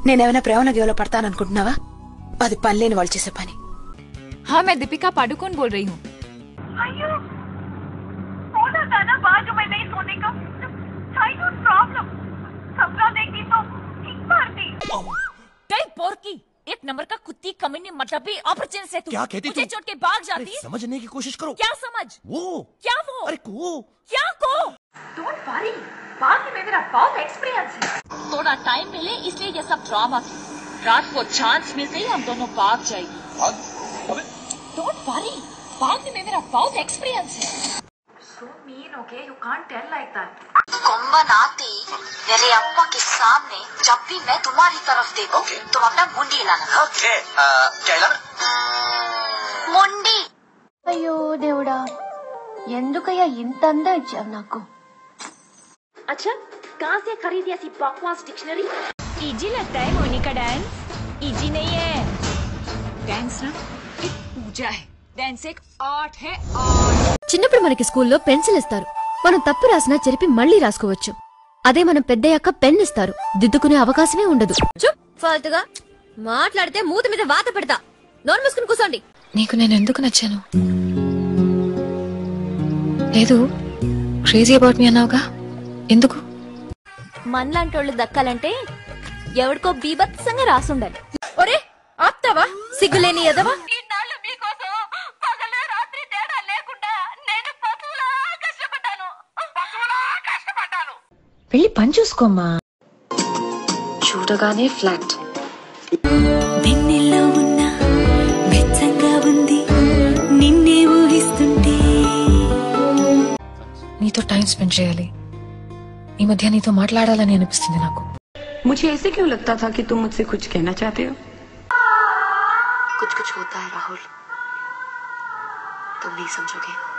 నేనేమైనా ప్రేమలో గేవలో పడతాననుకుంటున్నావా? అది పని లేని వాళ్ళు చేసే పని. हाँ मैं दीपिका पादुकोण बोल रही हूँ। अयो, बोला था ना बाजू में नहीं सोने का। Childhood problem. सपना देखती तो ठीक मारती। गई पोरकी, एक नंबर का कुत्ती कमीनी मतलब भी ऑपरचुनिटी से तू क्या कहती मुझे छोड़ के भाग जाती। समझने की कोशिश करो। क्या समझ? वो क्या वो? अरे को क्या को? डोंट वरी, बाकी में मेरा बहुत एक्सपीरियंस है। थोड़ा टाइम मिले इसलिए ये सब ड्रामा। रात को चांस मिलते ही हम दोनों भाग जाएगी। डोंट वरी, बाकी में मेरा बहुत एक्सपीरियंस है। So mean, okay? You can't tell like that. कोम्बन आती मेरे अप्पा के सामने जब भी मैं तुम्हारी तरफ देखूं तुम अपना मुंडी हिलाना। ओके क्या हिलाना? मुंडी। అయ్యో దేవుడా, ఎందుకయ్యా ఇంత అందం ఇచ్చావు నాకు? अच्छा, कहाँ से खरीदी ऐसी बकवास डिक्शनरी? इजी लगता है मोनिका डांस? इजी नहीं है। डांस ना एक पूजा है, डांस एक आर्ट है आर्ट। చిన్నప్పుడు మనకి స్కూల్లో పెన్సిల్ ఇస్తారు, మనం తప్పు రాసినా చెరిపి మళ్లీ రాసుకోవచ్చు. అదే మనం పెద్దయ్యాక పెన్ ఇస్తారు, దిద్దుకునే అవకాశమే ఉండదు. ఫాల్తుగా మాట్లాడితే మూతి మీద వాత పెడతా. నోరు మూసుకుని కూర్చోండి. నీకు నేను ఎందుకు నచ్చాను? లేదు, క్రేజీ అబౌట్ మీ అన్నావుగా, ఎందుకు? మనలాంటోళ్ళు దక్కాలంటే ఎవడికో బీభత్సంగా రాసుండాలి. ఒరే ఆప్తావా, సిగ్గులేని ఎదవా. ఇన్నాళ్ళు మీకోసం పగలు రాత్రి తేడా లేకుండా నేను పశువులా కష్టపడ్డాను. వెళ్ళి పని చూసుకోమ్మా. చూడగానే ఫ్లాట్. వెన్నెల్లో ఉన్న వెచ్చంగా ఉంది నిన్నే ఊహిస్తుంటే. నీతో టైం స్పెండ్ చేయాలి. ఈ మధ్య నీతో మాట్లాడాలని అనిపిస్తుంది నాకు. मुझे ऐसे क्यों लगता था कि तुम मुझसे कुछ कहना चाहते हो? कुछ कुछ होता है राहुल, तुम नहीं समझोगे।